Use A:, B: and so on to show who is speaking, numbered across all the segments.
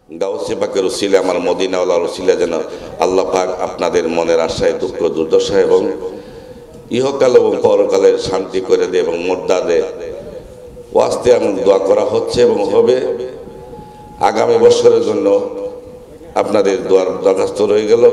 A: গাউসে পাকের উসিলা আমার মদিনাওয়ালার উসিলা যেন আল্লাহ পাক আপনাদের মনের আশায় দুঃখ দুর্দশা এবং ইহকাল এবং পরকালের শান্তি করে দেয় এবং মুর্দাদে ওয়াস্তে এমন দোয়া করা হচ্ছে এবং হবে। আগামী বছরের জন্য আপনাদের দোয়ার দরখাস্ত রয়ে গেল।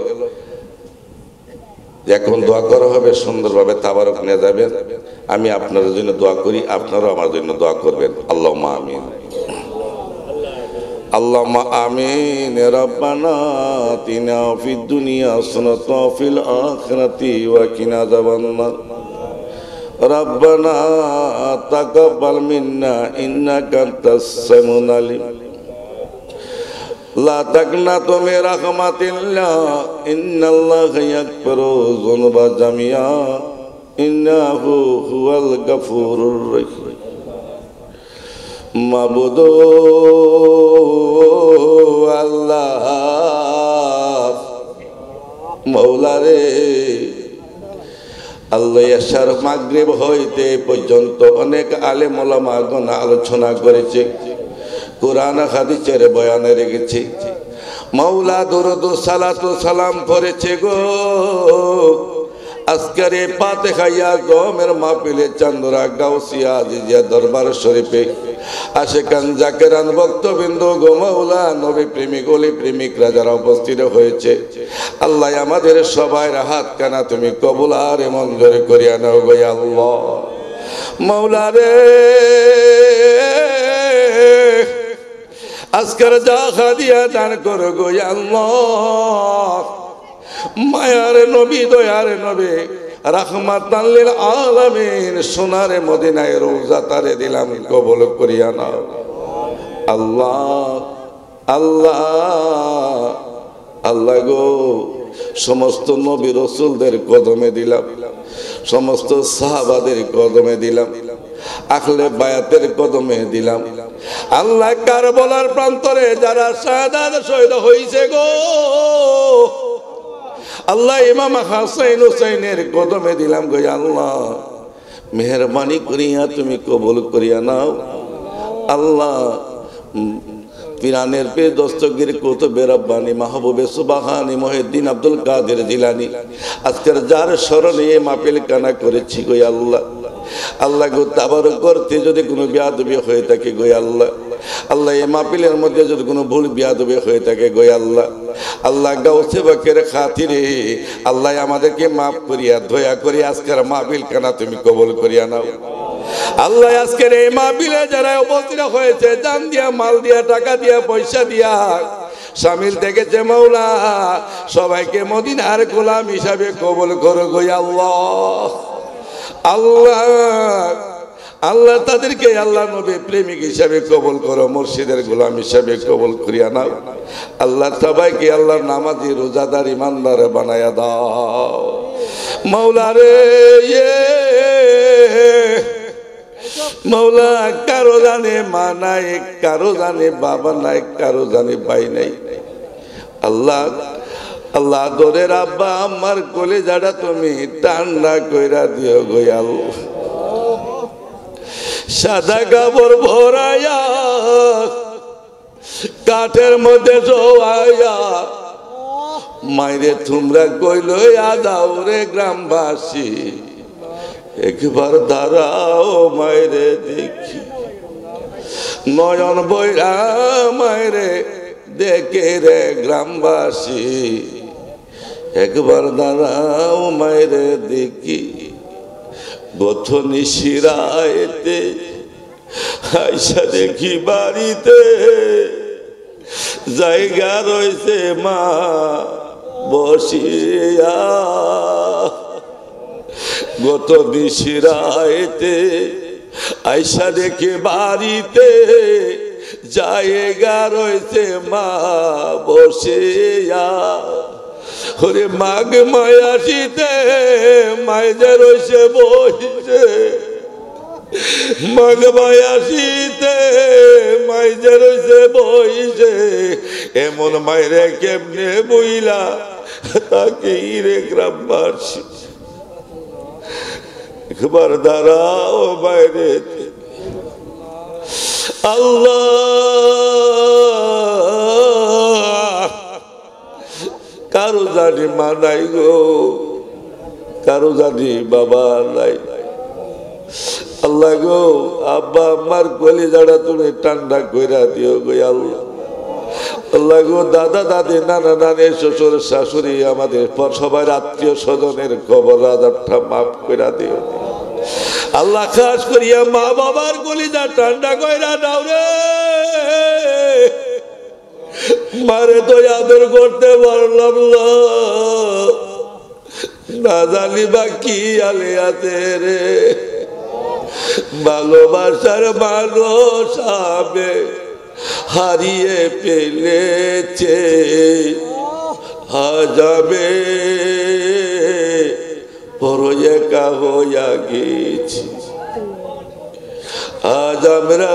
A: এখন দোয়া করা হবে, সুন্দরভাবে তাবারক নিয়ে যাবেন। আমি আপনাদের জন্য দোয়া করি, আপনারাও আমার জন্য দোয়া করবেন। আল্লাহুম্মা আমিন। আল্লাহুম্মা আমিন। রব্বানা আতিনা ফিদ দুনিয়া হাসানাতাও ওয়া ফিল আখিরাতি ওয়া কিনা আযাবান্নার। রব্বানা তাকাব্বাল মিন্না ইন্নাকা আনতাস সামিউল আলিম। লা তাকনাতু মির রাহমাতিল্লাহ ইন্নাল্লাহা ইয়াগফিরু যুনুবা জামিআ ইন্নাহু হুয়াল গাফুরুর রহিম। মাবুদ আল্লাহ মওলা রে, আল্লাহ আশার মাগরিব হইতে পর্যন্ত অনেক আলেম ওলামাগণ আলোচনা করেছে, কুরআন হাদিসের বয়ানে রেখেছে, মাওলা দরুদ সালাতু সালাম করেছে গো। আজকের এই ফাতিহা আযমের মাহফিলে চান্দরা গাউসিয়া আজিজিয়া দরবার শরীফে আশিকান জাকেরান ভক্তবৃন্দ গো মাওলা নবী প্রেমিক ওলি প্রেমিকরা যারা উপস্থিত হয়েছে, আল্লাহ আমাদের সবার হাত কানা তুমি কবুল আর মঞ্জুর করিয়া নাও গো আল্লাহ। মাওলা রে, আজকের যা হাদিয়া দান করো গো আল্লাহ। মায়ার নবী দয়ার নবী রাহমাতাল লিল আলামিন সোনারে মদিনায় রওজা তারে দিলাম, কবুল করিয়া নাও আল্লাহ। আল্লাহ আল্লাহ গো, সমস্ত নবী রাসূলদের কদমে দিলাম, সমস্ত সাহাবাদের কদমে দিলাম, আহলে বায়াতের কদমে দিলাম। আল্লাহ কারবালার প্রান্তরে যারা শাহাদাত শহীদ হইছে গো আল্লাহ, ইমাম হাসান হুসাইনের কদমে দিলাম গো আল্লাহ। মেহেরবানি করিয়া তুমি কবুল করিয়া নাও আল্লাহ। পিরানের পীর দস্তগীর কুতুবে রব্বানি মাহবুবে সুবহানি মুহিদ্দিন আব্দুল কাদের জিলানী আজকের যার স্মরণে এই মাহফিল কানা করেছি গো আল্লাহ। আল্লাহ গো, তাবারক করতে যদি কোনো বেয়াদবি হয়ে থাকে গো আল্লাহ, আল্লাহ এই মাহফিলের মধ্যে যদি কোনো ভুল বেয়াদবি হয়ে থাকে গো আল্লাহ, আল্লাহ গাউসে পাকের খাতিরে আল্লাহ আমাদেরকে মাফ করিয়া দয়া করি আজকের মাহফিল কানা তুমি কবুল করিয়া নাও আল্লাহ। আজকের এই মাহফিলে যারা উপস্থিত হয়েছে, জান দিয়া, মাল দিয়া, টাকা দিয়া, পয়সা দিয়া শামিল থেকেছে মাওলা, সবাইকে মদিনার গোলাম হিসাবে কবুল করো গো আল্লাহ। আল্লাহ আল্লাহ তাদেরকে আল্লাহ নবী প্রেমিক হিসাবে কবুল করো, মুর্শিদের গোলাম হিসাবে কবুল করিয়া নাও আল্লাহ। সবাইকে আল্লাহ নামাজি রোজাদার ইমানদার বানায়া দাও মাওলা রে। মাওলা, কারো জানে মা নাই, কারো জানে বাবা নাই, কারো জানে ভাই নাই আল্লাহ। আল্লাহ দরের আব্বা আমার কলিজাটা তুমি ঠান্ডা কইরা দিও গো আল্লাহ। সাদা কাপড় ভরাইয়া কাঠের মধ্যে শোয়াইয়া মাইরে তোমরা কইলইয়া যাও রে গ্রামবাসী, একবার দাঁড়াও মাইরে দেখি, নয়ন বইরা মাইরে দেখে রে গ্রামবাসী, একবার দাঁড়াও মাইরে দেখি। গথনি শিরাইতে আইসা দেখি বাড়িতে জায়গা রয়েছে মা বসিয়া, গথনি শিরাইতে আইসা দেখি বাড়িতে জায়গা রয়েছে মা বসিয়া। ওরে মাঘ মায়াসিতে মাইজে রয়েছে বসে, মাঘ মায়াসিতে মাইজে রয়েছে বইছে, এমন মাইরে কেমনে বইলা তাকে রে গ্রামবাসী, একবার দাঁড়াও বাইরে। আল্লাহ কারো জানি মা নাই গো, কারো জানি বাবা নাই। আল্লাহ গো, আব্বা আম্মার কলিজাটা তুমি ঠান্ডা কইরা দিও গো আল্লাহ। আল্লাহ গো, দাদা দাদি নানা নানি শ্বশুর শাশুড়ি আমাদের সবার আত্মীয় স্বজনের খবর আজাবটা মাফ কইরা দিও আল্লাহ। খাস করিয়া মা বাবার কলিজা ঠান্ডা কইরা দাও রে। মারে তো আদর করতে পারলাম না, জানি বা কি আলে আছে রে। ভালোবাসার মানুষ হবে হারিয়ে ফেলেছে, যাবে বড় একা হইয়া গেছি। আজ আমরা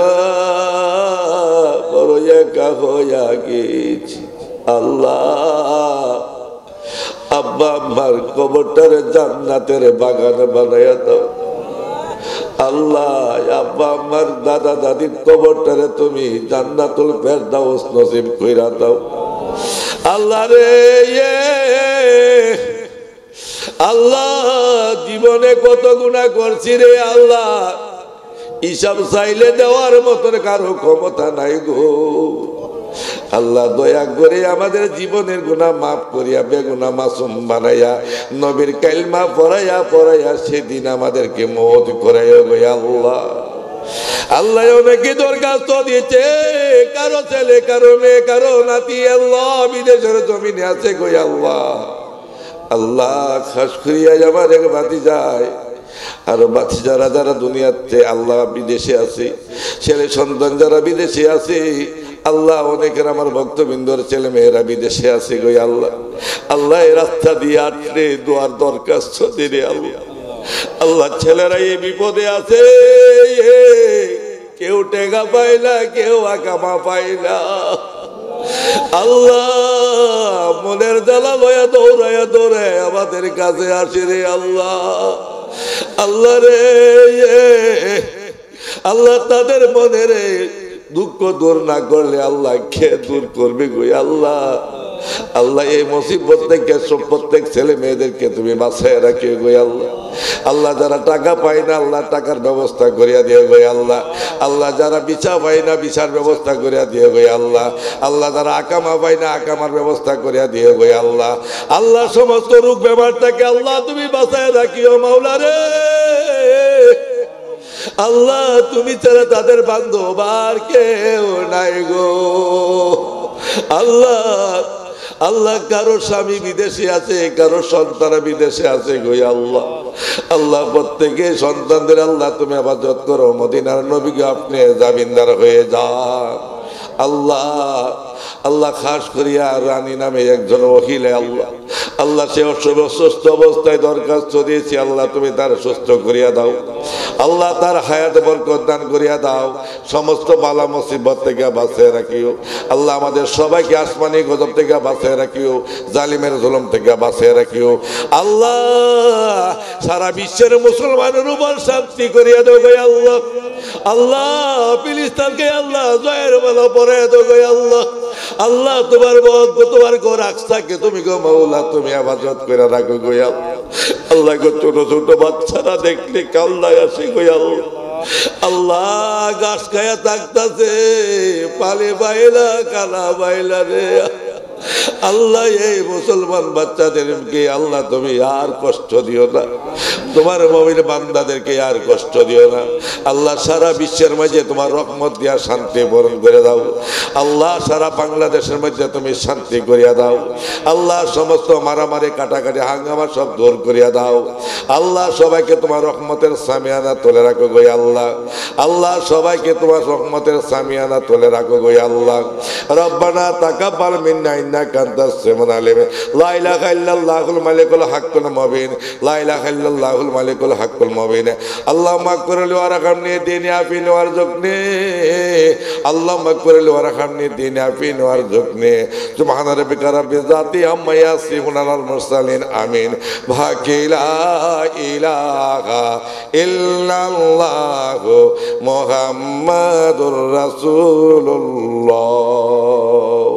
A: বড় একা হইয়া গেছি। আল্লাহ, আব্বা আম্মার কবরটারে জান্নাতের বাগান বানাইয়া দাও আল্লাহ। আব্বা আম্মার দাদা দাদির কবরটারে তুমি জান্নাতুল ফেরদাউস নসিব কইরা দাও আল্লাহ রে। আল্লাহ, জীবনে কত গুনাহ করছি রে আল্লাহ, হিসাব চাইলে দেওয়ার মতন কারো ক্ষমতা নাই গো আল্লাহ। দয়া করে আমাদের জীবনের গুনাহ মাফ করিয়া বেগুনাহ মাসুম বানাইয়া নবীর কালিমা পড়াইয়া পড়াইয়া সেদিন আমাদেরকে মওত করাইয়া গো আল্লাহ। আল্লাহ অনেকে দরখাস্ত দিয়েছে, কারো ছেলে কারো মেয়ে কারো নাতি আল্লাহ বিদেশের জমিনে আছে গো আল্লাহ। আল্লাহ, খাস করিয়া আমার এক বাতি যায় আর বাচ্চা যারা যারা দুনিয়াতে আল্লাহ বিদেশে আছে, ছেলে সন্তান যারা বিদেশে আছে আল্লাহ, অনেকের আমার ভক্তবৃন্দর ছেলে মেয়েরা বিদেশে আছে গো আল্লাহ। আল্লাহ, এই রাস্তা দিয়ে আটলে দোয়ার দরখাস্ত দিলে আল্লাহ। আল্লাহ, ছেলেরা এই বিপদে আছে, কেউ টেকা পায় না, কেউ আকামা পায় না আল্লাহ। মনের জ্বালা লয়া দৌড়ায়া দৌড়ায় আমাদের কাছে আসে রে আল্লাহ। আল্লাহ রে, আল্লাহ তাদের মনের দুঃখ দূর না করলে আল্লাহ কে দূর করবে গো আল্লাহ। আল্লাহ, এই মুসিবত থেকে প্রত্যেক ছেলে মেয়েদেরকে তুমি বাঁচায় রাখিও গো আল্লাহ। আল্লাহ, যারা টাকা পায় না আল্লাহ টাকার ব্যবস্থা করিয়া দিও গো আল্লাহ। আল্লাহ, যারা বিচা পায় না বিচার ব্যবস্থা করিয়া দিও গো আল্লাহ। আল্লাহ, যারা আকামা পায় না আকামার ব্যবস্থা করিয়া দিও গো আল্লাহ। আল্লাহ, সমস্ত রোগ ব্যাপার থেকে আল্লাহ তুমি বাঁচায় রাখিও মাওলা রে। আল্লাহ, তুমি ছাড়া তাদের বান্ধব আর কেউ নাই গো আল্লাহ। আল্লাহ, কারো স্বামী বিদেশে আছে, কারো সন্তান বিদেশে আছে গো আল্লাহ। আল্লাহ, প্রত্যেকে সন্তানদের আল্লাহ তুমি হেফাজত করো, মদিনার নবীকে আপনি জামিনদার হয়ে যান আল্লাহ। আল্লাহ, খাস করিয়া রানী নামে একজন মহিলা আল্লাহ, আল্লাহ সে অসুস্থ অবস্থায় দরখাস্ত দিয়েছি আল্লাহ, তুমি তার সুস্থ করিয়া দাও আল্লাহ, তার হায়াত বরকত দান করিয়া দাও, সমস্ত বালা মুসিবত থেকে বাঁচিয়ে রাখিও আল্লাহ। আমাদের সবাইকে আসমানি গজব থেকে বাঁচিয়ে রাখিও, জালিমের জুলুম থেকে বাঁচিয়ে রাখিও আল্লাহ। সারা বিশ্বের মুসলমানের উপর শান্তি করিয়া দাও গো আল্লাহ। আল্লাহ, ফিলিস্তিনকে আল্লাহ জয়ের মালা পরাইয়া দাও গো আল্লাহ। আল্লাহ, তোমার বন্ধ তোমার ঘর আকসাকে তুমি গো মাওলা তুমি হেফাজত করে রাখো গো আল্লাহ। আল্লাহ গো, ছোট ছোট বাচ্চারা দেখলে কান্নায় আসে গো আল্লাহ। আল্লাহ, গাছ খায়া থাকতাছে, পালে বাইলা কানা বাইলা রে আল্লাহ। এই মুসলমান বাচ্চাদেরকে আল্লাহ তুমি আর কষ্ট দিও না, তোমার মুমিন বান্দাদেরকে আর কষ্ট দিও না আল্লাহ। সারা বিশ্বের মাঝে তোমার রহমত দিয়া শান্তি বরণ করে দাও আল্লাহ। সারা বাংলাদেশের মধ্যে তুমি শান্তি করিয়া দাও আল্লাহ। সমস্ত মারামারি কাটাকাটি হাঙ্গামা সব দূর করিয়া দাও আল্লাহ। সবাইকে তোমার রহমতের সামিয়ানা তুলে রাখো গো আল্লাহ। আল্লাহ, সবাইকে তোমার রহমতের সামিয়ানা তুলে রাখো গো আল্লাহ। রব্বানা তাকাব্বাল মিন্না ইন্নাকা আনতাস সামিউল আলিম। লা ইলাহা ইল্লাল্লাহুল মালিকুল হাক্কুল মুবিন। লা ইলাহা ইল্লাল্লাহুল মালিকুল হাক্কুল মুবিন। আল্লাহুম্মা কুরলি ওয়ারহামনি দিনি আফিনি ওয়ারজুকনি। আল্লাহুম্মা কুরলি ওয়ারহামনি দিনি আফিনি ওয়ারজুকনি। সুবহানা রাব্বিকা রাব্বিল ইজ্জাতি আম্মা ইয়াসিফুন আলাল মুরসালিন। আমিন। ভাকি লা ইলাহা ইল্লাল্লাহু মুহাম্মাদুর রাসূলুল্লাহ।